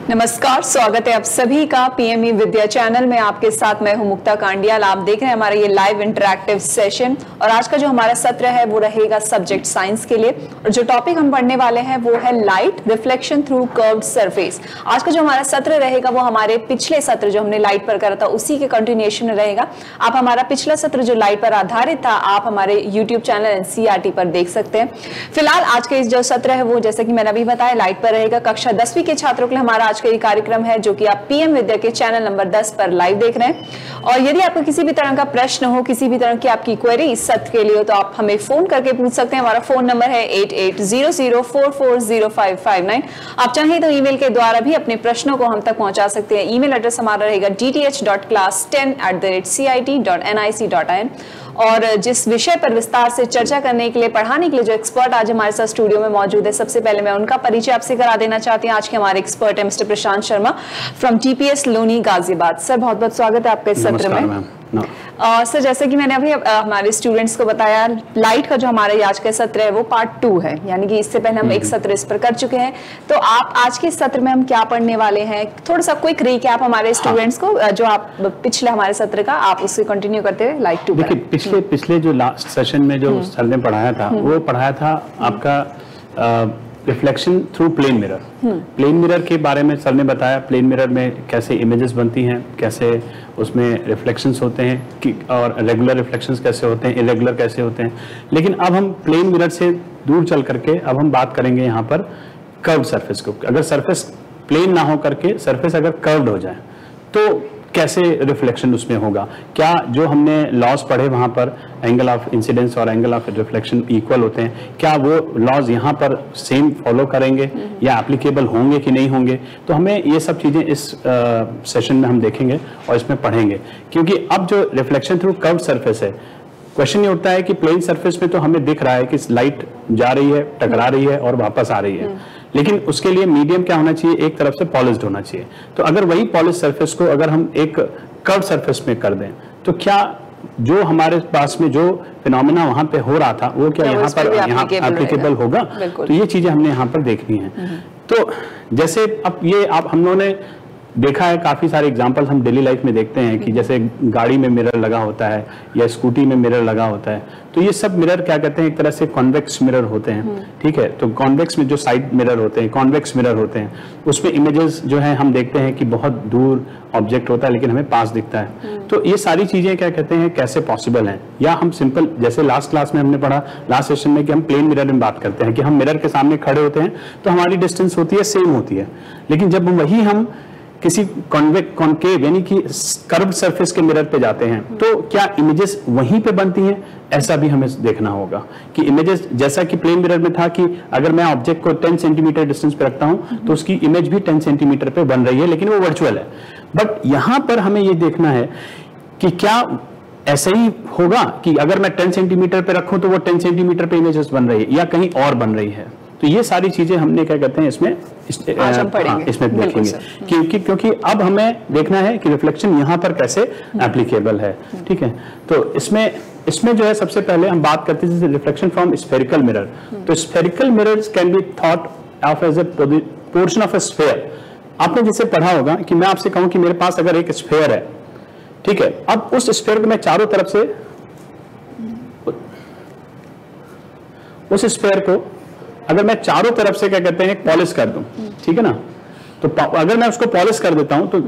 नमस्कार, स्वागत है आप सभी का पीएमई विद्या चैनल में। आपके साथ मैं हूं मुक्ता कांडियाल। आप देख रहे हैं हमारा ये लाइव इंटरैक्टिव सेशन और आज का जो हमारा सत्र है वो रहेगा सब्जेक्ट साइंस के लिए। और जो टॉपिक हम पढ़ने वाले हैं वो है light reflection through curved surface. आज का जो हमारा सत्र रहेगा वो हमारे पिछले सत्र जो हमने लाइट पर करा था उसी के कंटिन्यूएशन में रहेगा। आप हमारा पिछला सत्र जो लाइट पर आधारित था आप हमारे यूट्यूब चैनल एनसीईआरटी पर देख सकते हैं। फिलहाल आज का जो सत्र है वो जैसे कि मैंने अभी बताया लाइट पर रहेगा। कक्षा 10वीं के छात्रों के लिए हमारा आज का ये कार्यक्रम है जो कि आप पीएम विद्या के चैनल नंबर 10 पर लाइव देख रहे हैं। और यदि आपको किसी भी तरह का प्रश्न हो, किसी भी तरह की आपकी क्वेरी इस सत्र के लिए हो तो आप हमें फोन करके पूछ सकते हैं। हमारा फोन नंबर है 8800440559। आप चाहें तो ईमेल के द्वारा भी अपने प्रश्नों को हम तक पहुंचा सकते हैं। ईमेल एड्रेस हमारा रहेगा dth.class10@cit.nic.in। और जिस विषय पर विस्तार से चर्चा करने के लिए, पढ़ाने के लिए जो एक्सपर्ट आज हमारे साथ स्टूडियो में मौजूद है, सबसे पहले मैं उनका परिचय आपसे करा देना चाहती हूँ। आज के हमारे एक्सपर्ट है mister Prashant Sharma from TPS Loni Ghaziabad. Sir बहुत बहुत स्वागत है आपके इस सत्र में। सर जैसे कि मैंने अभी हमारे स्टूडेंट्स को बताया, लाइट का जो हमारा आज का सत्र है वो पार्ट 2 है, यानी कि इससे पहले हम एक सत्र इस पर कर चुके हैं। तो आप आज के सत्र में हम क्या पढ़ने वाले हैं, थोड़ा सा क्विक रिकैप हमारे स्टूडेंट्स को जो आप पिछले हमारे सत्र का आप उससे कंटिन्यू करते हुए लाइट 2 पर। देखिए पिछले जो लास्ट सेशन में जो सर ने पढ़ाया था वो पढ़ाया था आपका reflection through plane mirror. Plane mirror के बारे में सर ने बताया, प्लेन मिरर में कैसे इमेजेस बनती हैं, कैसे उसमें रिफ्लेक्शंस होते हैं और रेगुलर रिफ्लेक्शंस कैसे होते हैं, इरेगुलर कैसे होते हैं। लेकिन अब हम प्लेन मिरर से दूर चल करके अब हम बात करेंगे यहाँ पर कर्व्ड सरफेस को। अगर सरफेस प्लेन ना हो करके सरफेस अगर कर्व्ड हो जाए तो कैसे रिफ्लेक्शन उसमें होगा, क्या जो हमने लॉज पढ़े वहां पर एंगल ऑफ इंसिडेंस और एंगल ऑफ रिफ्लेक्शन इक्वल होते हैं, क्या वो लॉज यहाँ पर सेम फॉलो करेंगे या एप्लीकेबल होंगे कि नहीं होंगे। तो हमें ये सब चीजें इस सेशन में हम देखेंगे और इसमें पढ़ेंगे। क्योंकि अब जो रिफ्लेक्शन थ्रू कर्व्ड सरफेस है, क्वेश्चन ये उठता है कि प्लेन सरफेस में तो हमें दिख रहा है कि लाइट जा रही है, टकरा रही है और वापस आ रही है, लेकिन उसके लिए मीडियम क्या होना चाहिए, एक तरफ से पॉलिश्ड होना चाहिए। तो अगर वही पॉलिश सरफेस को अगर हम एक कर्व सरफेस में कर दें तो क्या जो हमारे पास में जो फिनोमेना वहां पे हो रहा था वो क्या यहाँ पर एप्लीकेबल होगा। तो ये चीजें हमने यहाँ पर देखनी है। तो जैसे अब ये आप हम लोगों ने देखा है, काफी सारे एग्जांपल्स हम डेली लाइफ में देखते हैं कि जैसे गाड़ी में मिरर लगा होता है या स्कूटी में मिरर लगा होता है। तो ये सब मिरर क्या कहते हैं, एक तरह से कॉन्वेक्स मिरर होते हैं। ठीक है, तो कॉन्वेक्स में जो साइड मिरर होते हैं, कॉन्वेक्स मिरर होते हैं, उसमें इमेजेस जो है हम देखते हैं कि बहुत दूर ऑब्जेक्ट होता है लेकिन हमें पास दिखता है। तो ये सारी चीजें क्या कहते हैं, कैसे पॉसिबल है। या हम सिंपल जैसे लास्ट क्लास में हमने पढ़ा, लास्ट सेशन में, कि हम प्लेन मिरर में बात करते हैं कि हम मिरर के सामने खड़े होते हैं तो हमारी डिस्टेंस होती है सेम होती है, लेकिन जब वही हम किसी कॉन्केव यानी कि कर्व सरफेस के मिरर पे जाते हैं तो क्या इमेजेस वहीं पे बनती हैं, ऐसा भी हमें देखना होगा कि इमेजेस जैसा कि प्लेन मिरर में था कि अगर मैं ऑब्जेक्ट को 10 सेंटीमीटर डिस्टेंस पे रखता हूं तो उसकी इमेज भी 10 सेंटीमीटर पे बन रही है, लेकिन वो वर्चुअल है। बट यहां पर हमें ये देखना है कि क्या ऐसा ही होगा कि अगर मैं 10 सेंटीमीटर पे रखूं तो वो 10 सेंटीमीटर पे इमेजेस बन रही है या कहीं और बन रही है। तो ये सारी चीजें हमने क्या कहते हैं इसमें देखेंगे क्योंकि अब हमें देखना है कि रिफ्लेक्शन यहाँ पर कैसे एप्लीकेबल है। ठीक है, तो इसमें जो है सबसे पहले हम बात करते हैं रिफ्लेक्शन फ्रॉम स्फेरिकल मिरर। तो spherical mirrors can be thought of as a portion of a sphere. आपने जैसे पढ़ा होगा कि मैं आपसे कहूं कि मेरे पास अगर एक स्फेयर है, ठीक है, अब उस स्फेयर को मैं चारों तरफ से उस स्फेयर को अगर मैं चारों तरफ से क्या कहते हैं पॉलिश कर दूं, ठीक है ना, तो अगर मैं उसको पॉलिश कर देता हूं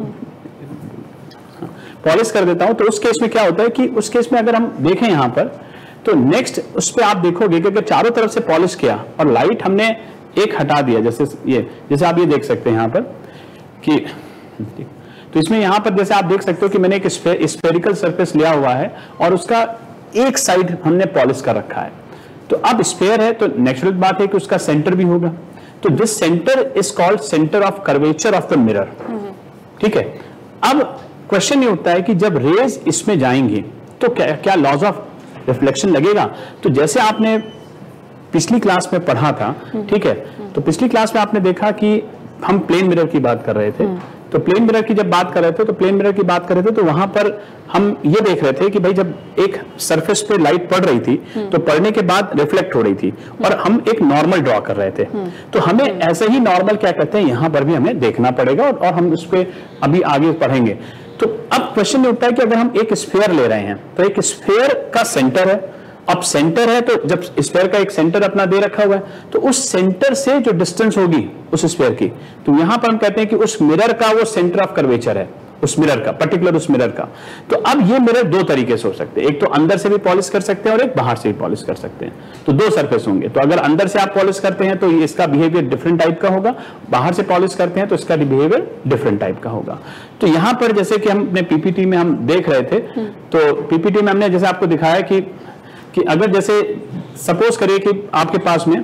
तो उस केस में क्या होता है कि उस केस में अगर हम देखें यहां पर तो नेक्स्ट उस पर आप देखोगे कि अगर चारों तरफ से पॉलिश किया और लाइट हमने एक हटा दिया, जैसे आप ये देख सकते हैं यहां पर कि तो इसमें यहां पर जैसे आप देख सकते हो कि मैंने एक स्फेरिकल सरफेस लिया हुआ है और उसका एक साइड हमने पॉलिश कर रखा है। तो अब स्फेयर है तो नेचुरल बात है कि उसका सेंटर भी होगा। तो this centre is called centre of curvature of the mirror. ठीक है, अब क्वेश्चन ये उठता है कि जब रेज इसमें जाएंगी तो क्या लॉज ऑफ रिफ्लेक्शन लगेगा। तो जैसे आपने पिछली क्लास में पढ़ा था, ठीक है, तो पिछली क्लास में आपने देखा कि हम प्लेन मिरर की बात कर रहे थे, तो प्लेन मिरर की जब बात कर रहे थे तो प्लेन मिरर की बात कर रहे थे तो वहां पर हम ये देख रहे थे कि भाई जब एक सरफेस पे लाइट पड़ रही थी तो पड़ने के बाद रिफ्लेक्ट हो रही थी और हम एक नॉर्मल ड्रॉ कर रहे थे। तो हमें ऐसे ही नॉर्मल क्या कहते हैं यहां पर भी हमें देखना पड़ेगा और हम उस पर अभी आगे पढ़ेंगे। तो अब क्वेश्चन ये उठता है कि अगर हम एक स्फीयर ले रहे हैं तो एक स्फीयर का सेंटर है, अब सेंटर है तो जब स्फीयर का एक सेंटर अपना दे रखा हुआ है तो उस सेंटर से जो डिस्टेंस होगी उस स्फीयर की, तो यहां पर हम कहते हैं कि उस मिरर का वो सेंटर ऑफ कर्वेचर है, उस मिरर का पर्टिकुलर उस मिरर का। तो अब ये मिरर दो तरीके से हो सकते हैं, एक तो अंदर से भी पॉलिश कर सकते हैं और एक बाहर से भी पॉलिश कर सकते हैं। तो दो सरफेस होंगे, तो अगर अंदर से आप पॉलिश करते हैं तो इसका बिहेवियर डिफरेंट टाइप का होगा, बाहर से पॉलिश करते हैं तो इसका बिहेवियर डिफरेंट टाइप का होगा। तो यहां पर जैसे कि हमने पीपीटी में हम देख रहे थे, तो पीपीटी में हमने जैसे आपको दिखाया कि अगर जैसे सपोज करिए कि आपके पास में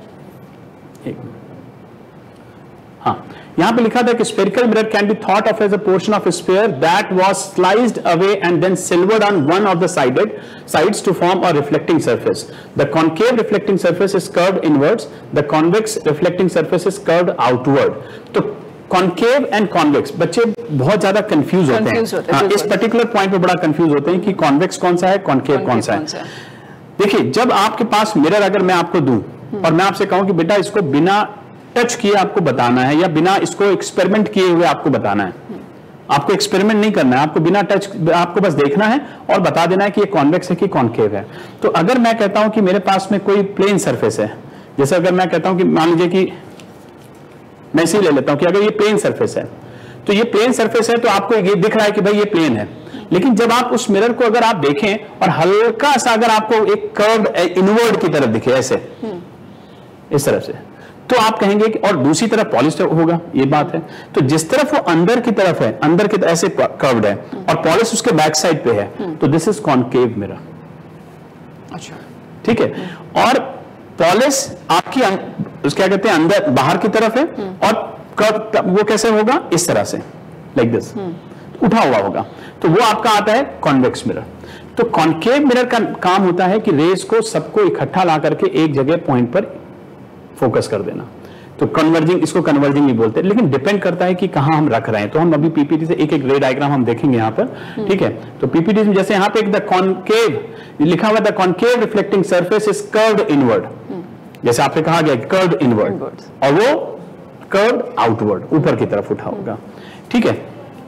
यहां पे लिखा था कि spherical mirror can be thought of as a portion of sphere that was sliced away and then silvered on one of the sides to form a reflecting surface. The concave reflecting surface is curved inwards, the convex reflecting surface is curved outward. तो concave and convex बच्चे बहुत ज्यादा confuse होते हैं, इस particular point पे बड़ा confuse होते हैं कि कॉन्वेक्स कौन सा है, कॉन्केव कौन सा है। देखिए जब आपके पास मिरर अगर मैं आपको दूं और मैं आपसे कहूं कि बेटा इसको बिना टच किए आपको बताना है या बिना इसको एक्सपेरिमेंट किए हुए आपको बताना है, आपको एक्सपेरिमेंट नहीं करना है, आपको बिना टच आपको बस देखना है और बता देना है कि ये कॉन्वेक्स है कि कॉन्केव है। तो अगर मैं कहता हूं कि मेरे पास में कोई प्लेन सरफेस है, जैसे अगर मैं कहता हूं कि मान लीजिए कि मैं इसे ले लेता हूं कि अगर ये प्लेन सरफेस है तो ये प्लेन सरफेस है तो आपको ये दिख रहा है कि भाई ये प्लेन है, लेकिन जब आप उस मिरर को अगर आप देखें और हल्का सा अगर आपको एक कर्व इनवर्ड की तरफ दिखे ऐसे इस तरफ से, तो आप कहेंगे कि और दूसरी तरफ पॉलिश होगा, ये बात है। तो जिस तरफ वो अंदर की तरफ है, अंदर की तरफ ऐसे कर्व्ड है और पॉलिश उसके बैक साइड पे है, तो दिस इज कॉन्केव मिरर। अच्छा, ठीक है। और पॉलिश आपकी क्या कहते हैं अंदर बाहर की तरफ है और वो कैसे होगा, इस तरह से लाइक दिस उठा हुआ होगा, तो वो आपका आता है कॉन्वेक्स मिरर। तो कॉन्केव मिरर का काम होता है कि रेज को सबको इकट्ठा ला करके एक जगह पॉइंट पर फोकस कर देना। तो कन्वर्जिंग, इसको कन्वर्जिंग भी बोलते हैं, लेकिन डिपेंड करता है कि कहां हम रख रहे हैं। तो हम अभी पीपीटी से एक एक रे डायग्राम हम देखेंगे यहां पर, ठीक है। तो पीपीटी में जैसे यहां पे एक द कॉन्केव लिखा हुआ, the concave reflecting surface is curved inward, जैसे आपने कहा गया कर्व्ड इनवर्ड, और वो कर्व्ड आउटवर्ड, ऊपर की तरफ उठा होगा, ठीक है।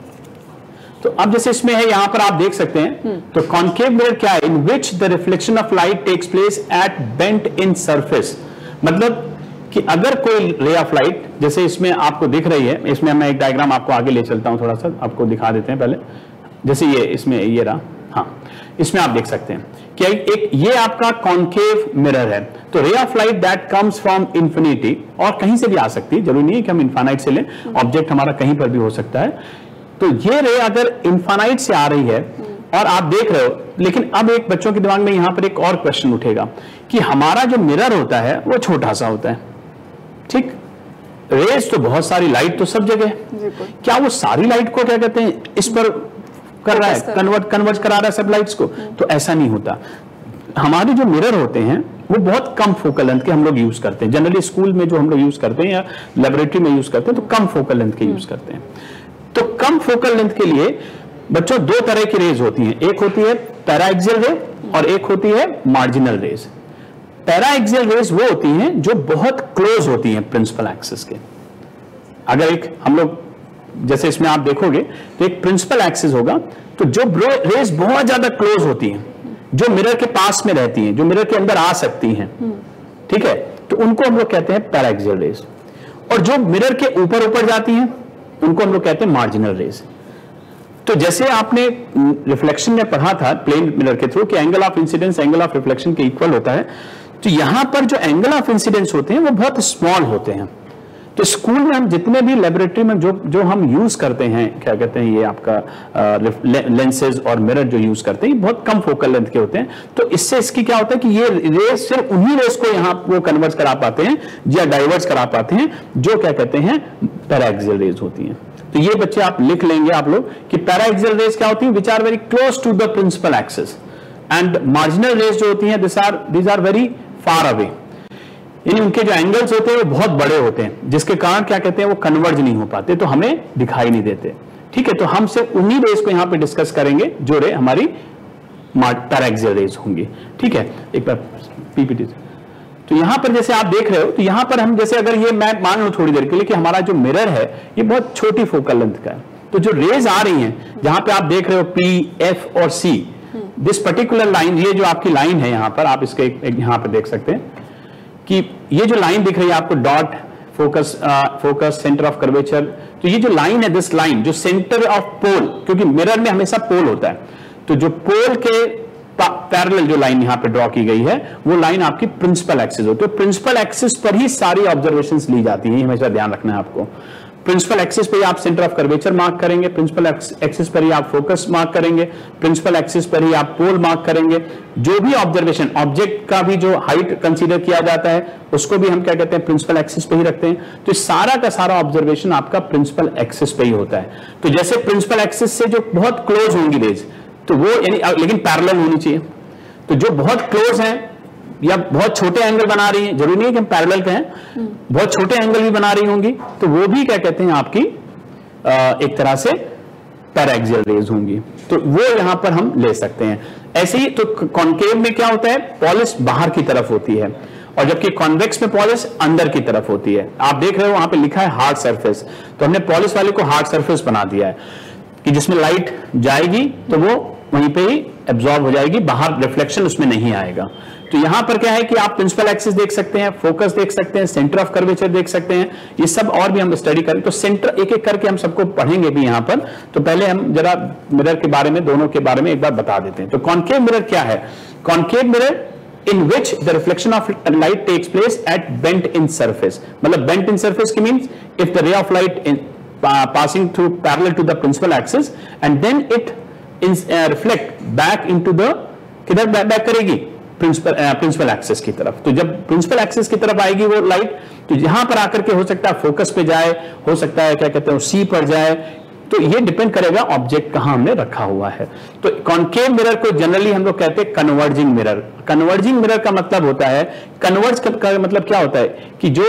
तो अब जैसे इसमें है यहां पर आप देख सकते हैं, तो कॉन्केव मिरर क्या है, in which the reflection of light takes place at bent in surface. मतलब कि अगर कोई रे ऑफ लाइट जैसे इसमें आपको दिख रही है, इसमें मैं एक डायग्राम आपको आगे ले चलता हूं, थोड़ा सा आपको दिखा देते हैं पहले। जैसे ये इसमें ये रहा, हाँ, इसमें आप देख सकते हैं कि एक ये आपका कॉन्केव मिरर है। तो ray of light that comes from infinity, और कहीं से भी आ सकती है, जरूरी नहीं है कि हम इनफाइनाइट से लें, ऑब्जेक्ट हमारा कहीं पर भी हो सकता है। तो ये रे अगर इनफाइनाइट से आ रही है और आप देख रहे हो, लेकिन अब एक बच्चों के दिमाग में यहां पर एक और क्वेश्चन उठेगा कि हमारा जो मिरर होता है वो छोटा सा होता है, ठीक, रेज तो बहुत सारी, लाइट तो सब जगह है, क्या वो सारी लाइट को क्या कहते हैं इस पर कर रहा है, कन्वर्ज करा रहा है सब लाइट्स को? तो ऐसा नहीं होता। हमारे जो मिरर होते हैं वो बहुत कम फोकल लेंथ के हम लोग यूज करते हैं, जनरली स्कूल में जो हम लोग यूज करते हैं या लेबोरेटरी में यूज करते हैं तो कम फोकल लेंथ के यूज करते हैं। तो कम फोकल लेंथ के लिए बच्चों दो तरह की रेज होती हैं, एक होती है पैराएक्सियल रे और एक होती है मार्जिनल रेज। पैराएक्सियल रेज वो होती हैं जो बहुत क्लोज होती हैं प्रिंसिपल एक्सिस के। अगर एक हम लोग जैसे इसमें आप देखोगे तो एक प्रिंसिपल एक्सिस होगा, तो जो रेज बहुत ज्यादा क्लोज होती हैं, जो मिरर के पास में रहती हैं, जो मिरर के अंदर आ सकती हैं, ठीक है, तो उनको हम लोग कहते हैं पैराएक्सियल रेज। और जो मिरर के ऊपर ऊपर जाती हैं उनको हम लोग कहते हैं मार्जिनल रेज। तो जैसे आपने रिफ्लेक्शन में पढ़ा था प्लेन मिरर के थ्रू कि angle of incidence angle of reflection के इक्वल होता है, तो यहां पर जो एंगल ऑफ इंसिडेंस होते हैं वो बहुत स्मॉल होते हैं। तो स्कूल में हम जितने भी लेबोरेटरी में जो हम यूज करते हैं, क्या कहते हैं, ये आपका लेंसेज और मिरर जो यूज करते हैं, बहुत कम फोकल लेंथ के होते हैं। तो इससे इसकी क्या होता है कि ये रेज सिर्फ उन्हीं रेज को यहाँ वो कन्वर्ट करा पाते हैं या डाइवर्ट करा पाते हैं जो क्या कहते हैं पैराएक्सियल रेज होती हैं। तो ये बच्चे आप लिख लेंगे आप लोग कि पैराएक्सियल रेज क्या होती है, which are very close to the principal axis, and marginal rays जो होती हैं this are very far away. यानी उनके जो एंगल्स होते हैं वो बहुत बड़े होते हैं, जिसके कारण क्या कहते हैं वो कन्वर्ज नहीं हो पाते, तो हमें दिखाई नहीं देते। ठीक है, तो हम सिर्फ उन्हीं रेज को यहां पे डिस्कस करेंगे जो रे हमारी पैराक्सियल रेज होंगी। ठीक है, एक बार पीपीटी। तो यहां पर जैसे आप देख रहे हो, तो यहां पर हम जैसे अगर ये मैं मान लूं थोड़ी देर के लिए कि हमारा जो मिरर है ये बहुत छोटी फोकल लेंथ का है, तो जो रेज आ रही हैं जहां पे आप देख रहे हो पी, एफ और सी, दिस पर्टिकुलर लाइन, ये जो आपकी लाइन है यहां पर, आप इसके यहां पर देख सकते हैं कि ये जो लाइन दिख रही है आपको, dot, focus, centre of curvature, तो ये जो लाइन है, दिस लाइन जो सेंटर ऑफ पोल, क्योंकि मिरर में हमेशा पोल होता है, तो जो पोल के पैरेलल जो लाइन यहां पे ड्रॉ की गई है वो लाइन आपकी प्रिंसिपल एक्सिस होती है। प्रिंसिपल एक्सिस पर ही सारी ऑब्जर्वेशंस ली जाती हैं, हमेशा ध्यान रखना है आपको। प्रिंसिपल एक्सिस पे ही आप सेंटर ऑफ कर्वेचर मार्क करेंगे, प्रिंसिपल एक्सिस पर ही आप फोकस मार्क करेंगे, प्रिंसिपल एक्सिस पर ही आप पोल मार्क करेंगे। जो भी ऑब्जर्वेशन, ऑब्जेक्ट का भी जो हाइट कंसीडर किया जाता है उसको भी हम क्या कहते हैं, प्रिंसिपल एक्सिस पे ही रखते हैं। तो सारा का सारा ऑब्जर्वेशन आपका प्रिंसिपल एक्सिस पे ही होता है। तो जैसे प्रिंसिपल एक्सिस से जो बहुत क्लोज होंगी रेज, तो वो यानी लेकिन पैरेलल होनी चाहिए, तो जो बहुत क्लोज हैं या बहुत छोटे एंगल बना रही हैं, जरूरी नहीं है कि हम पैरेलल कहें, बहुत छोटे एंगल भी बना रही होंगी, तो वो भी क्या कहते हैं आपकी एक तरह से पैराक्सियल रेज होंगी, तो वो यहां पर हम ले सकते हैं। ऐसे ही तो कॉन्केव में क्या होता है, पॉलिश बाहर की तरफ होती है, और जबकि कॉन्वेक्स में पॉलिश अंदर की तरफ होती है। आप देख रहे हो वहां पे लिखा है हार्ड सरफेस, तो हमने पॉलिश वाले को हार्ड सरफेस बना दिया है कि जिसमें लाइट जाएगी तो वो वहीं पे ही एब्जॉर्ब हो जाएगी, बाहर रिफ्लेक्शन उसमें नहीं आएगा। तो यहां पर क्या है कि आप प्रिंसिपल एक्सिस देख सकते हैं, फोकस देख सकते हैं, सेंटर ऑफ कर्वेचर देख सकते हैं, ये सब और भी हम स्टडी करें तो सेंटर एक एक करके हम सबको पढ़ेंगे भी यहां पर। तो पहले हम जरा मिरर के बारे में, दोनों के बारे में एक बार बता देते हैं। तो कॉन्केव मिरर क्या है? Concave mirror in which the reflection of light takes place at bent in surface, मतलब bent in surface की means if the ray of light passing through parallel to the principal axis and then it reflect back into the, किधर back करेगी, principal axis की तरफ। तो जब principal axis की तरफ आएगी वो लाइट, तो यहां पर आकर के हो सकता है फोकस पे जाए, हो सकता है क्या कहते हैं सी पर जाए, तो ये डिपेंड करेगा ऑब्जेक्ट कहां हमने रखा हुआ है। तो कॉन्केव मिरर को जनरली हम लोग कहते हैं कन्वर्जिंग मिरर। कन्वर्जिंग मिरर का मतलब होता है, कन्वर्ज का मतलब क्या होता है कि जो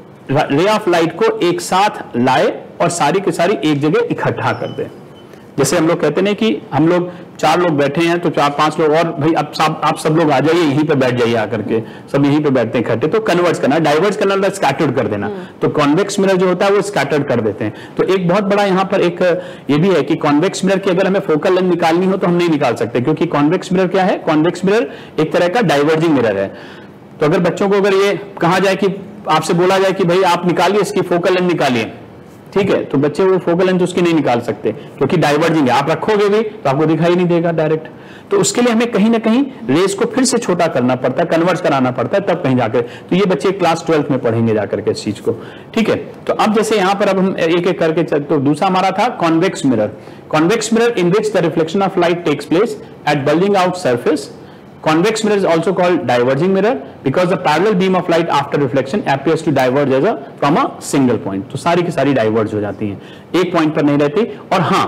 रे ऑफ लाइट को एक साथ लाए और सारी की सारी एक जगह इकट्ठा कर दे। जैसे हम लोग कहते हैं कि हम लोग 4 लोग बैठे हैं तो 4-5 लोग और भाई अब आप सब लोग आ जाइए, यहीं पे बैठ जाइए आकर के, सब यहीं पे बैठते हैं इकट्ठे, तो कन्वर्ज करना, डाइवर्ज करना मतलब स्कैटर्ड कर देना। तो कॉन्वेक्स मिरर जो होता है वो स्कैटर्ड कर देते हैं। तो एक बहुत बड़ा यहाँ पर एक ये भी है कि कॉन्वेक्स मिरर की अगर हमें फोकल लेंथ निकालनी हो तो हम नहीं निकाल सकते, क्योंकि कॉन्वेक्स मिरर क्या है, कॉन्वेक्स मिरर एक तरह का डाइवर्जिंग मिरर है। तो अगर बच्चों को अगर ये कहा जाए कि आपसे बोला जाए कि भाई आप निकालिए इसकी फोकल लेंथ निकालिए, ठीक है, तो बच्चे वो फोकल लेंथ उसकी नहीं निकाल सकते क्योंकि डाइवर्जिंग है, आप रखोगे भी तो आपको दिखाई नहीं देगा डायरेक्ट। तो उसके लिए हमें कहीं ना कहीं रेस को फिर से छोटा करना पड़ता है, कन्वर्ज कराना पड़ता है, तब कहीं जाकर। तो ये बच्चे क्लास 12th में पढ़ेंगे जाकर के इस चीज को, ठीक है। तो अब जैसे यहां पर अब हम एक एक करके, तो दूसरा हमारा था convex mirror. Convex mirror in which the reflection of light takes place at bulging out surface. Convex mirror is also called diverging mirror because the parallel beam of light after reflection appears to diverge as from a single point. तो सारी की सारी diverge हो जाती हैं, एक point पर नहीं रहती। और हाँ,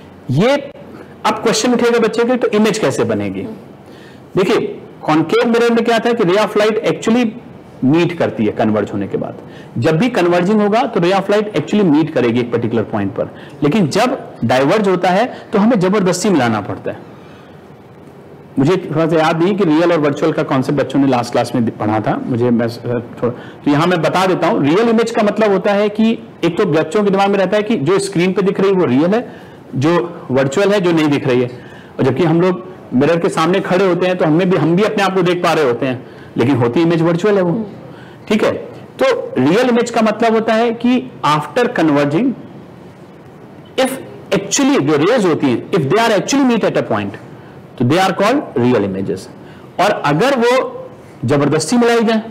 ये अब क्वेश्चन उठेगा बच्चे के, तो इमेज कैसे बनेगी? देखिए कॉन्केव मिरर में क्या था कि रे ऑफ लाइट एक्चुअली मीट करती है कन्वर्ज होने के बाद। जब भी कन्वर्जिंग होगा तो ray of light actually meet करेगी एक पर्टिकुलर पॉइंट पर, लेकिन जब डाइवर्ज होता है तो हमें जबरदस्ती मिलाना पड़ता है। मुझे थोड़ा सा याद नहीं कि रियल और वर्चुअल का कॉन्सेप्ट बच्चों ने लास्ट क्लास में पढ़ा था, मुझे तो यहां मैं बता देता हूं। रियल इमेज का मतलब होता है कि एक तो बच्चों के दिमाग में रहता है कि जो स्क्रीन पे दिख रही है वो रियल है, जो वर्चुअल है जो नहीं दिख रही है। और जबकि हम लोग मिरर के सामने खड़े होते हैं तो हम भी अपने आप को देख पा रहे होते हैं, लेकिन होती इमेज वर्चुअल है वो, ठीक है। तो रियल इमेज का मतलब होता है कि आफ्टर कन्वर्जिंग इफ एक्चुअली जो रेज होती हैं, if they are actually meet at a point, तो they are called real images. और अगर वो जबरदस्ती मिलाई जाए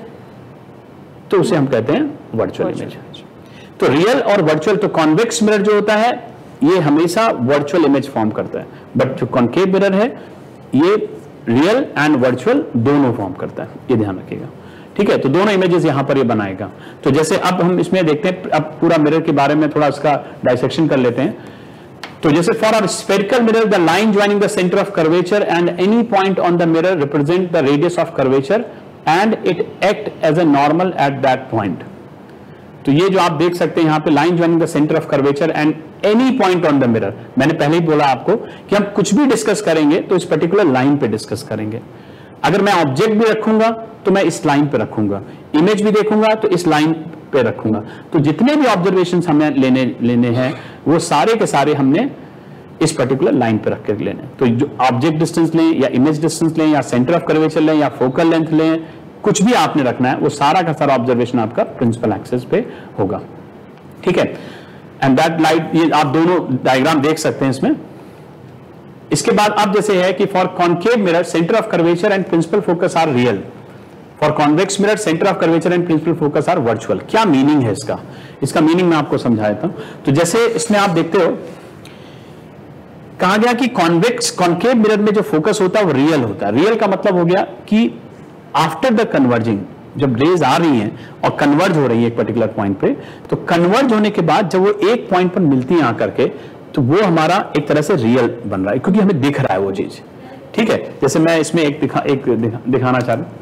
तो उसे हम कहते हैं वर्चुअल इमेज। तो रियल और वर्चुअल, तो कॉन्वेक्स मिरर जो होता है ये हमेशा वर्चुअल इमेज फॉर्म करता है, बट जो कॉन्केव मिरर है ये रियल एंड वर्चुअल दोनों फॉर्म करता है, ये ध्यान रखिएगा, ठीक है। तो दोनों इमेजेस यहां पर ये बनाएगा। तो जैसे अब हम इसमें देखते हैं, अब पूरा मिरर के बारे में थोड़ा इसका डाइसेक्शन कर लेते हैं। तो जैसे for a spherical mirror the line joining the centre of curvature and any point on the mirror represent the radius of curvature and it act as a normal at that point. तो ये जो आप देख सकते हैं यहाँ पे line joining the centre of curvature and any point on the mirror. मैंने पहले ही बोला आपको कि हम कुछ भी डिस्कस करेंगे तो इस पर्टिकुलर लाइन पे डिस्कस करेंगे। अगर मैं ऑब्जेक्ट भी रखूंगा तो मैं इस लाइन पे रखूंगा, इमेज भी देखूंगा तो इस लाइन पे रखूंगा। तो जितने भी ऑब्जर्वेशन हमें लेने हैं वो सारे के सारे हमने इस पर्टिकुलर लाइन पे रख कर लेने। तो जो ऑब्जेक्ट डिस्टेंस लें या इमेज डिस्टेंस लें या सेंटर ऑफ कर्वेचर लें या फोकल लेंथ लें, कुछ भी आपने रखना है वो सारा का सारा ऑब्जर्वेशन आपका प्रिंसिपल एक्सिस पे होगा। ठीक है, एंड दैट लाइट, ये आप दोनों डायग्राम देख सकते हैं इसमें। इसके बाद अब जैसे है कि for concave mirror centre of curvature and principal focus are real, for convex mirror centre of curvature and principal focus are virtual. क्या मीनिंग है इसका? इसका मीनिंग मैं आपको समझा देता हूं। तो जैसे इसमें आप देखते हो कहा गया कि कॉन्वेक्स कॉन्केव मिरर में जो फोकस होता है वो रियल होता है। रियल का मतलब हो गया कि आफ्टर द कन्वर्जिंग, जब रेज आ रही हैं और कन्वर्ज हो रही है एक पर्टिकुलर पॉइंट पे, तो कन्वर्ज होने के बाद जब वो एक पॉइंट पर मिलती है आकर के, तो वो हमारा एक तरह से रियल बन रहा है क्योंकि हमें दिख रहा है वो चीज। ठीक है, जैसे मैं इसमें एक दिखाना चाह रहा हूं।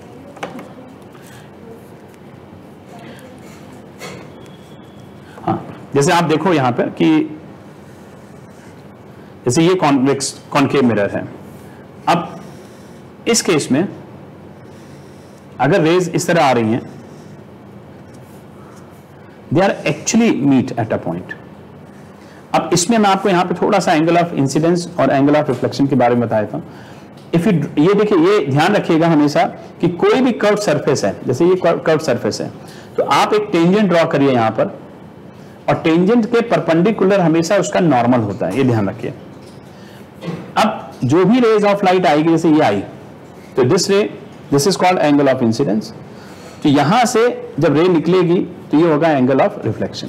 हाँ, जैसे आप देखो यहां पर कि जैसे ये कॉन्वेक्स कॉन्केव मिरर है। अब इस केस में अगर रेज इस तरह आ रही हैं, they are actually meet at a point. अब इसमें मैं आपको यहां पे थोड़ा सा एंगल ऑफ इंसिडेंस और एंगल ऑफ रिफ्लेक्शन के बारे में बताया था। इफ ये देखिए, ये ध्यान रखिएगा हमेशा कि कोई भी कर्व सरफेस है, जैसे ये कर्व सरफेस है, तो आप एक टेंजेंट ड्रॉ करिए यहां पर, और टेंजेंट के परपेंडिकुलर हमेशा उसका नॉर्मल होता है, ये ध्यान रखिए। अब जो भी रेज ऑफ लाइट आएगी, जैसे ये आई, तो this is called angle of incidence. तो यहां से जब रे निकलेगी तो ये होगा एंगल ऑफ रिफ्लेक्शन।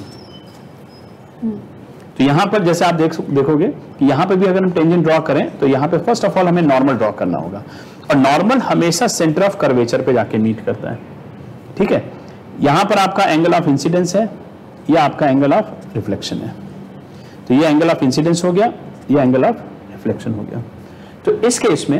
तो यहां पर जैसे आप देखोगे कि यहां पर भी अगर हम टेंजेंट ड्रॉ करें तो यहां पे फर्स्ट ऑफ ऑल हमें नॉर्मल ड्रॉ करना होगा, और नॉर्मल हमेशा सेंटर ऑफ कर्वेचर पे जाके मीट करता है। ठीक है, यहां पर आपका एंगल ऑफ इंसिडेंस है, यह आपका एंगल ऑफ रिफ्लेक्शन है। तो ये एंगल ऑफ इंसिडेंस हो गया, ये एंगल ऑफ रिफ्लेक्शन हो गया। तो इस केस में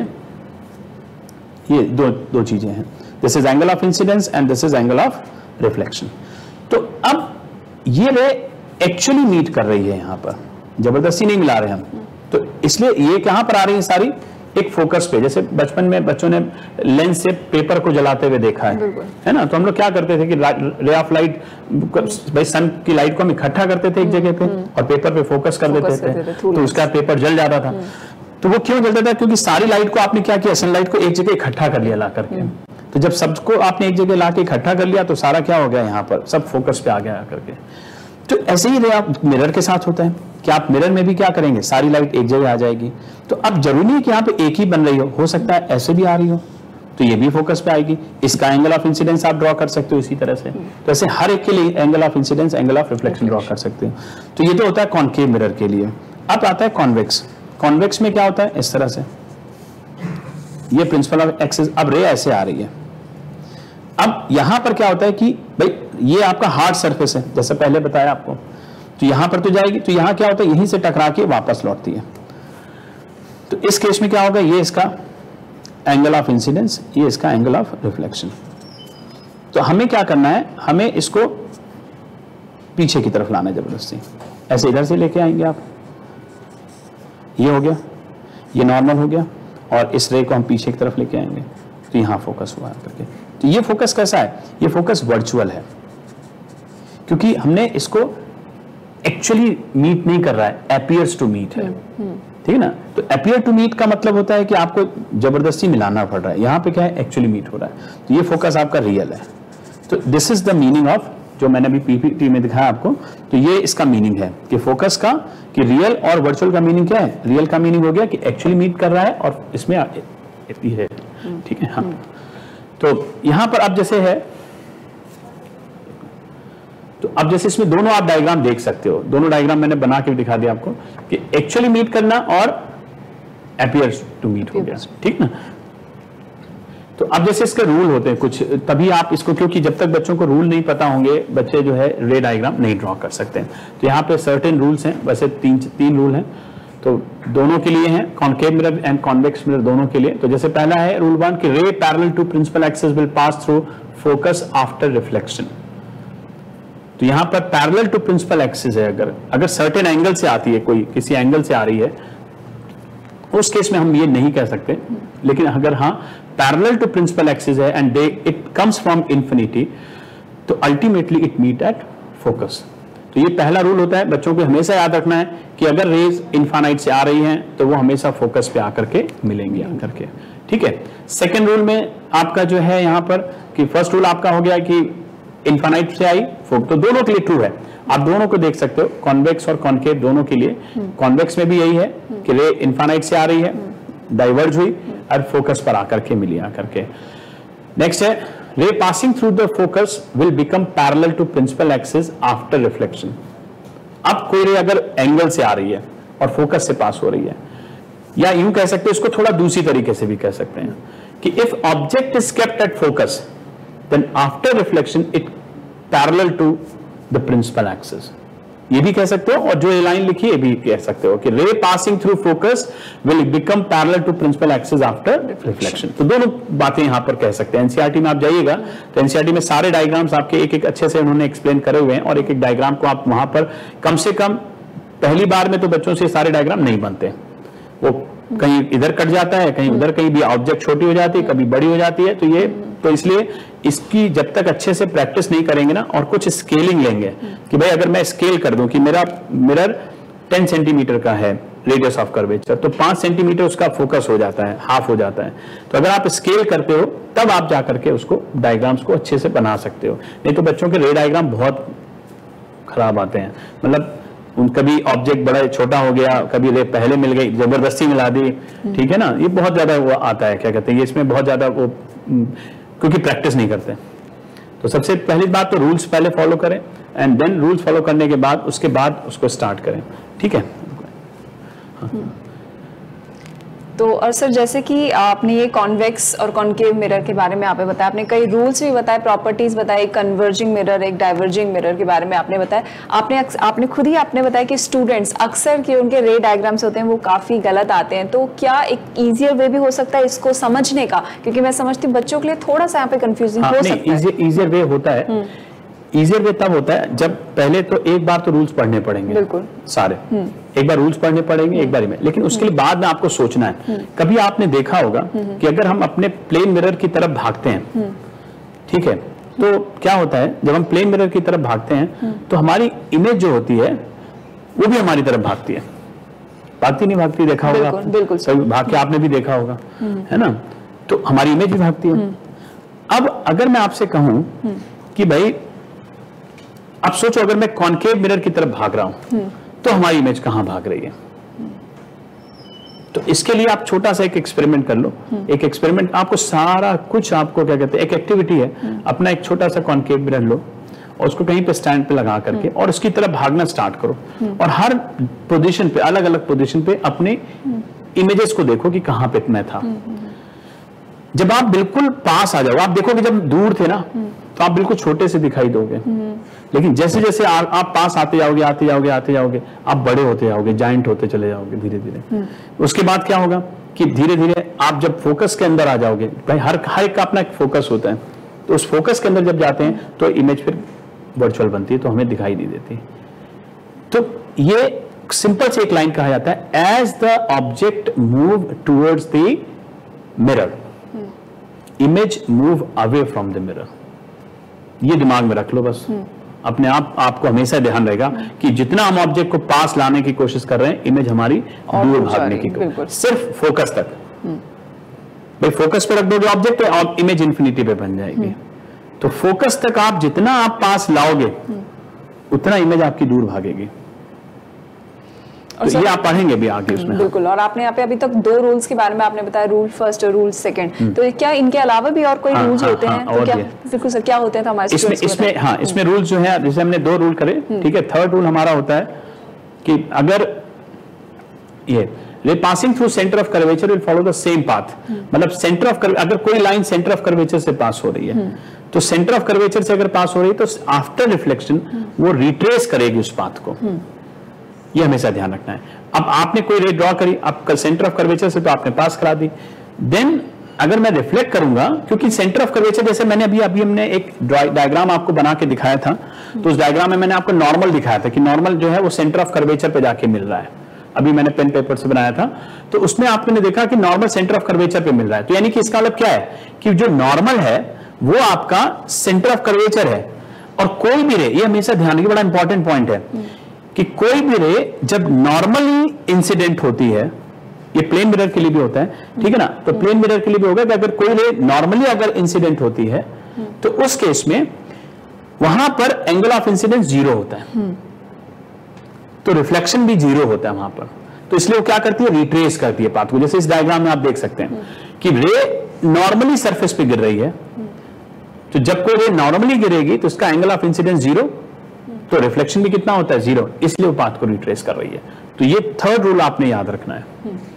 ये दो चीजें हैं, this is angle of incidence and this is angle of reflection. तो अब ये रे एक्चुअली मीट कर रही है, यहां पर जबरदस्ती नहीं मिला रहे हम। तो इसलिए ये कहां पर आ रही है सारी, एक फोकस पे। जैसे बचपन में बच्चों ने लेंस से पेपर को जलाते हुए देखा है ना, तो हम लोग क्या करते थे कि रे ऑफ लाइट, भाई सन की लाइट को हम इकट्ठा करते थे एक जगह पे और पेपर पे फोकस कर देते थे, तो उसका पेपर जल जाता था। तो वो क्यों जलता था? क्योंकि सारी लाइट को आपने क्या किया, सनलाइट को एक जगह इकट्ठा कर लिया ला करके। तो जब सबको आपने एक जगह ला के इकट्ठा कर लिया तो सारा क्या हो गया, यहाँ पर सब फोकस पे आ गया करके। तो ऐसे ही रे आप मिरर के साथ होता है कि आप मिरर में भी क्या करेंगे, सारी लाइट एक जगह आ जाएगी। तो अब जरूरी नहीं कि यहाँ पे एक ही बन रही हो सकता है ऐसे भी आ रही हो, तो ये भी फोकस पे आएगी। इसका एंगल ऑफ इंसिडेंस आप ड्रॉ कर सकते हो इसी तरह से। तो ऐसे हर एक के लिए angle of incidence, angle of reflection draw कर सकते हो। तो ये तो होता है कॉन्केव मिरर के लिए। अब आता है कॉन्वेक्स। कॉन्वेक्स में क्या होता है, इस तरह से ये प्रिंसिपल ऑफ एक्सिस, अब रे ऐसे आ रही है। अब यहां पर क्या होता है कि भाई ये आपका हार्ड सरफेस है, जैसे पहले बताया आपको, तो यहां पर तो जाएगी, तो यहां क्या होता है, यहीं से टकरा के वापस लौटती है। तो इस केस में क्या होगा, ये इसका एंगल ऑफ इंसिडेंस, ये इसका एंगल ऑफ रिफ्लेक्शन। तो हमें क्या करना है, हमें इसको पीछे की तरफ लाना है जबरदस्ती, ऐसे इधर से लेके आएंगे आप, ये हो गया, ये नॉर्मल हो गया, और इस रे को हम पीछे की तरफ लेके आएंगे, तो यहां फोकस हुआ करके। तो ये फोकस कैसा है, ये फोकस वर्चुअल है, क्योंकि हमने इसको एक्चुअली मीट नहीं कर रहा है, अपीयर्स टू मीट है। ठीक है ना, तो अपीयर टू मीट का मतलब होता है कि आपको जबरदस्ती मिलाना पड़ रहा है, यहां पे क्या है, एक्चुअली मीट हो रहा है। तो ये फोकस आपका रियल है। तो this is the meaning of, जो मैंने अभी पीपीटी में दिखाया आपको, तो ये इसका मीनिंग है कि फोकस का, कि रियल और वर्चुअल का मीनिंग क्या है। रियल का मीनिंग हो गया कि एक्चुअली मीट कर रहा है, और इसमें है। ठीक है, हाँ। तो यहां पर अब जैसे है, तो अब जैसे इसमें दोनों आप डायग्राम देख सकते हो, दोनों डायग्राम मैंने बना के दिखा दिया आपको कि एक्चुअली मीट करना और अपीयर्स टू मीट हो गया। ठीक ना। तो अब जैसे इसके रूल होते हैं कुछ, तभी आप इसको, क्योंकि जब तक बच्चों को रूल नहीं पता होंगे, बच्चे जो है रे डायग्राम नहीं ड्रॉ कर सकते हैं। तो यहाँ पे सर्टेन रूल्स हैं, वैसे तीन रूल हैं। तो दोनों के लिए है, concave mirror and convex mirror दोनों के लिए। तो जैसे पहला है रूल 1 कि ray parallel to principal axis will pass through focus after reflection. तो यहां पर पैरेलल टू प्रिंसिपल एक्सिस है, अगर सर्टेन एंगल से आती है, कोई किसी एंगल से आ रही है, उस केस में हम ये नहीं कह सकते। लेकिन अगर हाँ पैरेलल टू प्रिंसिपल एक्सिस है and it comes from infinity, तो ultimately it meet at focus. तो ये पहला रूल होता है, बच्चों को हमेशा याद रखना है कि अगर रेज इनफाइनाइट से आ रही हैं तो वो हमेशा फोकस पे आकर के मिलेंगी आकर के। ठीक है। सेकंड रूल में आपका जो है यहाँ पर कि फर्स्ट रूल आपका हो गया कि इनफाइनाइट से आई, तो दोनों के लिए ट्रू है। आप दोनों को देख सकते हो, कॉन्वेक्स और कॉनकेव दोनों के लिए। कॉन्वेक्स में भी यही है कि रे इनफाइनाइट से आ रही है, डाइवर्ज हुई और फोकस पर आकर के मिली आकर के। नेक्स्ट है ray passing through the focus will become parallel to principal axis after reflection. अब कोई रे अगर एंगल से आ रही है और फोकस से पास हो रही है, या यूं कह सकते हैं, इसको थोड़ा दूसरी तरीके से भी कह सकते हैं कि if object is kept at focus then after reflection it parallel to the principal axis, ये भी कह सकते हो। और जो ये लाइन लिखी है भी कह सकते हो कि ray passing through focus will become parallel to principal axis after reflection. तो दोनों बातें यहां पर कह सकते हैं। एनसीईआरटी में आप जाइएगा तो एनसीईआरटी में सारे डायग्राम्स आपके एक एक अच्छे से उन्होंने एक्सप्लेन करे हुए हैं, और एक एक डायग्राम को आप वहां पर कम से कम पहली बार में तो बच्चों से सारे डायग्राम नहीं बनते, वो कहीं इधर कट जाता है, कहीं उधर, कहीं भी ऑब्जेक्ट छोटी हो जाती है, कभी बड़ी हो जाती है। तो ये तो इसलिए इसकी जब तक अच्छे से प्रैक्टिस नहीं करेंगे ना, और कुछ स्केलिंग लेंगे कि भाई अगर मैं स्केल कर दूं कि मेरा मिरर 10 सेंटीमीटर का है रेडियस ऑफ कर्वेचर, तो 5 सेंटीमीटर उसका फोकस हो जाता है, हाफ हो जाता है। तो अगर आप स्केल करते हो तब आप जाकर के उसको डायग्राम्स को अच्छे से बना सकते हो, नहीं तो बच्चों के रे डायग्राम बहुत खराब आते हैं। मतलब कभी ऑब्जेक्ट बड़ा छोटा हो गया, कभी रे पहले मिल गई, जबरदस्ती मिला दी, ठीक है ना, ये बहुत ज्यादा वो आता है, क्या कहते हैं, ये इसमें बहुत ज्यादा वो, क्योंकि प्रैक्टिस नहीं करते। तो सबसे पहली बात तो रूल्स पहले फॉलो करें, एंड देन रूल्स फॉलो करने के बाद उसके बाद उसको स्टार्ट करें। ठीक है। हाँ। तो और सर जैसे कि आपने ये कॉन्वेक्स और कॉनकेव मिरर के बारे में आपने बताया, आपने कई रूल्स भी बताए, प्रॉपर्टीज बताई, कन्वर्जिंग मिरर, एक डाइवर्जिंग मिरर के बारे में आपने बताया। आपने खुद ही आपने बताया कि स्टूडेंट्स अक्सर के उनके रे डायग्राम्स होते हैं वो काफी गलत आते हैं, तो क्या एक इजियर वे भी हो सकता है इसको समझने का? क्योंकि मैं समझती हूँ बच्चों के लिए थोड़ा सा यहाँ पे कंफ्यूजिंग हो सकता है। इजियर वे होता है, इजियर वे तब होता है जब पहले तो एक बार तो रूल्स पढ़ने पड़ेंगे, बिल्कुल सारे, एक बार रूल्स पढ़ने पड़ेंगे एक बार में, लेकिन उसके लिए बाद में आपको सोचना है। कभी आपने देखा होगा कि अगर हम अपने प्लेन मिरर की तरफ भागते हैं, ठीक है, तो क्या होता है जब हम प्लेन मिरर की तरफ भागते हैं तो हमारी इमेज जो होती है वो भी हमारी तरफ भागती है, भागती नहीं भागती, देखा होगा आपने, बिल्कुल भाग के आपने भी देखा होगा, है ना, तो हमारी इमेज भी भागती है। अब अगर मैं आपसे कहूं कि भाई अब सोचो अगर मैं कॉनकेव मिरर की तरफ भाग रहा हूं तो हमारी इमेज कहां भाग रही है? तो इसके लिए आप छोटा सा एक एक्सपेरिमेंट कर लो। एक एक्सपेरिमेंट, आपको सारा कुछ, आपको क्या कहते हैं, एक एक्टिविटी है, अपना एक छोटा सा कॉनकेव मिरर लो और उसको कहीं पे स्टैंड पे लगा करके और उसकी तरफ भागना स्टार्ट करो, और हर पोजीशन पे, अलग अलग पोजीशन पे अपने इमेजेस को देखो कि कहां पे मैं था। जब आप बिल्कुल पास आ जाओ, आप देखोगे जब दूर थे ना तो आप बिल्कुल छोटे से दिखाई दोगे, लेकिन जैसे जैसे आप पास आते जाओगे आते जाओगे आते जाओगे, आप बड़े होते जाओगे, जाइंट होते चले जाओगे धीरे धीरे। उसके बाद क्या होगा कि धीरे धीरे आप जब फोकस के अंदर आ जाओगे, भाई हर एक का अपना एक फोकस होता है, तो उस फोकस के अंदर जब जाते हैं तो इमेज फिर वर्चुअल बनती है, तो हमें दिखाई नहीं देती। तो ये सिंपल से एक लाइन कहा जाता है, as the object move towards the mirror image move away from the mirror. ये दिमाग में रख लो बस, अपने आपको हमेशा ध्यान रहेगा कि जितना हम ऑब्जेक्ट को पास लाने की कोशिश कर रहे हैं, इमेज हमारी दूर भागने की कोशिश, सिर्फ फोकस तक। भाई फोकस पे रख दोगे ऑब्जेक्ट और इमेज इंफिनिटी पे बन जाएगी। तो फोकस तक आप जितना आप पास लाओगे उतना इमेज आपकी दूर भागेगी। तो ये आप पढ़ेंगे भी आगे उसमें। बिल्कुल। और आपने यहाँ पे अभी तक 2 रूल्स के बारे में आपने बताया, रूल फर्स्ट और रूल सेकंड, तो क्या इनके अलावा भी और कोई रूल्स होते हैं? तो क्या बिल्कुल सर, क्या होते हैं हमारे इसमें रूल्स जो है, जैसे हमने 2 रूल करे, ठीक है, थर्ड रूल हमारा होता है कि अगर ये ray passing through centre of curvature will follow the same path, मतलब सेंटर ऑफ, अगर कोई लाइन सेंटर ऑफ कर्वेचर से पास हो रही है तो सेंटर ऑफ कर्वेचर से अगर पास हो रही है तो आफ्टर रिफ्लेक्शन वो रिट्रेस करेगी उस पाथ को, ये हमेशा ध्यान रखना है। अब आपने कोई रे ड्रॉ करी, अब सेंटर ऑफ कर्वेचर से तो आपने पास करा दी, देन अगर मैं रिफ्लेक्ट करूंगा, क्योंकि सेंटर ऑफ कर्वेचर जैसे मैंने अभी हमने एक डायग्राम आपको बना के दिखाया था, तो उस डायग्राम में मैंने आपको नॉर्मल दिखाया था कि नॉर्मल जो है वो सेंटर ऑफ कर्वेचर पे जाके मिल रहा है। अभी मैंने पेन पेपर से बनाया था, तो उसमें आपने देखा कि नॉर्मल सेंटर ऑफ कर्वेचर पे मिल रहा है। तो यानी कि इसका मतलब क्या है कि जो नॉर्मल है वो आपका सेंटर ऑफ कर्वेचर है। और कोई भी रे, ये हमेशा ध्यान रखिए, बड़ा इंपॉर्टेंट पॉइंट है कि कोई भी रे जब नॉर्मली इंसिडेंट होती है, ये प्लेन मिरर के लिए भी होता है, ठीक है ना, तो प्लेन मिरर के लिए भी होगा कि अगर कोई रे नॉर्मली अगर इंसिडेंट होती है तो उस केस में वहां पर एंगल ऑफ इंसिडेंस 0 होता है, तो रिफ्लेक्शन भी 0 होता है वहां पर। तो इसलिए वो क्या करती है, रिट्रेस करती है पाथ को। जैसे इस डायग्राम में आप देख सकते हैं कि रे नॉर्मली सरफेस पे गिर रही है, तो जब कोई रे नॉर्मली गिरेगी तो उसका एंगल ऑफ इंसिडेंस 0, तो रिफ्लेक्शन भी कितना होता है, 0, इसलिए वो पाथ को रिट्रेस कर रही है। तो ये थर्ड रूल आपने याद रखना है।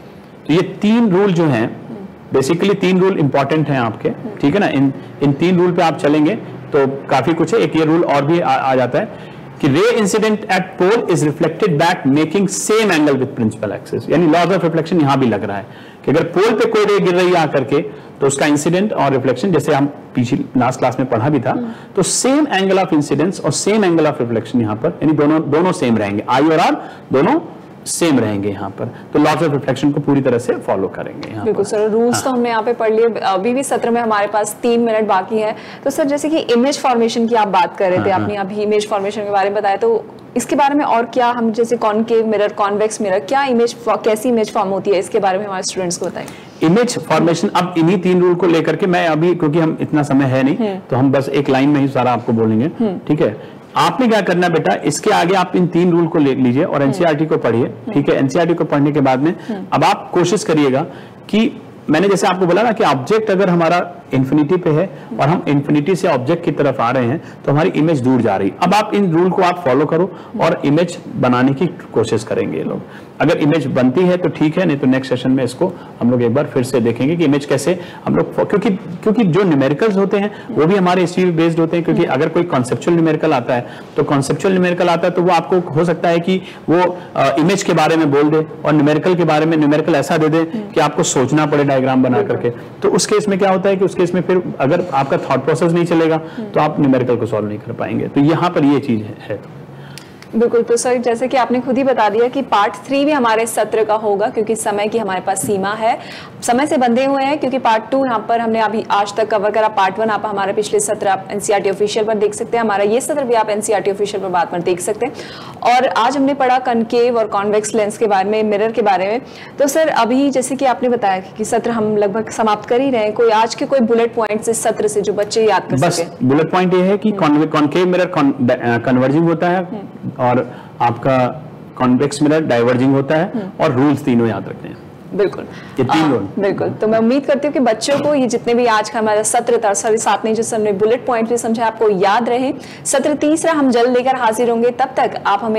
तो ये 3 रूल जो हैं, बेसिकली 3 रूल इंपॉर्टेंट हैं आपके, ठीक है ना। इन 3 रूल पे आप चलेंगे तो काफी कुछ है। एक ये रूल और भी आ जाता है कि ray incident at pole is reflected back making same angle with principal axis, यानी लॉज ऑफ रिफ्लेक्शन यहां भी लग रहा है कि अगर पोल पे कोई रे गिर रही है आकर के, तो उसका इंसिडेंट और रिफ्लेक्शन, जैसे हम पीछे लास्ट क्लास में पढ़ा भी था, तो सेम एंगल ऑफ इंसिडेंस और सेम एंगल ऑफ रिफ्लेक्शन यहां पर, यानी दोनों सेम रहेंगे, आई और आर दोनों सेम रहेंगे यहाँ पर। तो लॉज ऑफ रिफ्लेक्शन को पूरी तरह से फॉलो करेंगे यहाँ। बिल्कुल सर, रूल्स तो हमने यहाँ पे पढ़ लिए। अभी भी सत्र में हमारे पास 3 मिनट बाकी है। तो सर जैसे कि इमेज फॉर्मेशन की आप बात कर रहे थे, आपने अभी इमेज फॉर्मेशन के बारे में बताया, तो इसके बारे में और क्या हम, जैसे कॉनकेव मिरर, कॉन्वेक्स मिरर, क्या इमेज, कैसी इमेज फॉर्म होती है, इसके बारे में हमारे स्टूडेंट्स को बताएं। इमेज फॉर्मेशन, अब इन्हीं 3 रूल को लेकर के मैं अभी, क्योंकि हम इतना समय है नहीं, तो हम बस एक लाइन में ही सारा आपको बोलेंगे, ठीक है। आपने क्या करना है बेटा, इसके आगे आप इन 3 रूल को ले लीजिए और एनसीईआरटी को पढ़िए, ठीक है। एनसीईआरटी को पढ़ने के बाद में अब आप कोशिश करिएगा कि मैंने जैसे आपको बोला ना कि ऑब्जेक्ट अगर हमारा इन्फिनिटी पे है और हम इन्फिनिटी से ऑब्जेक्ट की तरफ आ रहे हैं तो हमारी इमेज दूर जा रही। अब आप इन रूल को आप फॉलो करो और इमेज बनाने की कोशिश करेंगे ये लोग। अगर इमेज बनती है तो ठीक है, नहीं तो नेक्स्ट सेशन में इसको हम लोग एक बार फिर से देखेंगे कि इमेज कैसे हम लोग, क्योंकि जो न्यूमेरिकल्स होते हैं वो भी हमारे इसी पे बेस्ड होते हैं। क्योंकि अगर कोई कॉन्सेप्चुअल न्यूमेरिकल आता है तो कॉन्सेप्चुअल न्यूमेरिकल आता है तो वो आपको हो सकता है कि वो इमेज के बारे में बोल दे और न्यूमेरिकल के बारे में न्यूमेरिकल ऐसा दे दे कि आपको सोचना पड़े डायग्राम बना करके। तो उस केस में क्या होता है कि उस केस में फिर अगर आपका थॉट प्रोसेस नहीं चलेगा तो आप न्यूमेरिकल को सॉल्व नहीं कर पाएंगे। तो यहाँ पर ये चीज है। बिल्कुल। तो सर जैसे कि आपने खुद ही बता दिया कि पार्ट 3 भी हमारे सत्र का होगा, क्योंकि समय की हमारे पास सीमा है, समय से बंधे हुए हैं। क्योंकि पार्ट 2 यहाँ पर हमने अभी आज तक कवर करा, पार्ट 1 आप हमारे पिछले सत्र आप एनसीईआरटी ऑफिशियल पर देख सकते हैं, हमारा ये सत्र भी आप एनसीईआरटी ऑफिशियल पर बात पर देख सकते हैं। और आज हमने पढ़ा कनकेव और कॉन्वेक्स लेंस के बारे में, मिरर के बारे में। तो सर अभी जैसे कि आपने बताया कि सत्र हम लगभग समाप्त कर ही रहे हैं, कोई आज के कोई बुलेट पॉइंट इस सत्र से जो बच्चे याद कर सके? बस बुलेट पॉइंट ये है कि कॉन्केव मिरर कन्वर्जिंग होता है और आपका कॉन्वेक्स मिरर डाइवर्जिंग होता है, और रूल्स तीनों याद रखने हैं। बिल्कुल, ये 3 रूल। बिल्कुल। तो मैं उम्मीद करती हूँ कि बच्चों को ये जितने भी आज का हमारा सत्र था, साथ में जो हमने बुलेट पॉइंट भी समझा, आपको याद रहे। सत्र 3 हम जल्द लेकर हाजिर होंगे। तब तक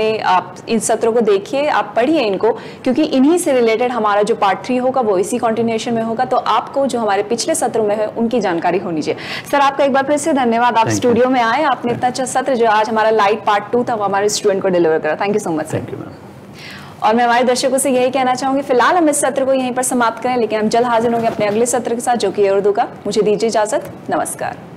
आप इन सत्रों को देखिए, आप पढ़िए इनको, क्योंकि इन्हीं से रिलेटेड हमारा जो पार्ट 3 होगा वो इसी कंटिन्यूएशन में होगा। तो आपको जो हमारे पिछले सत्रों में है उनकी जानकारी होनी चाहिए। सर आपका एक बार फिर से धन्यवाद, आप स्टूडियो में आए, आपने इतना अच्छा सत्र जो आज हमारा लाइट पार्ट 2 था वो हमारे स्टूडेंट को डिलीवर करा। Thank you so much sir. और मैं हमारे दर्शकों से यही कहना चाहूंगी, फिलहाल हम इस सत्र को यहीं पर समाप्त करें, लेकिन हम जल्द हाजिर होंगे अपने अगले सत्र के साथ, जो कि उर्दू का। मुझे दीजिए इजाजत, नमस्कार।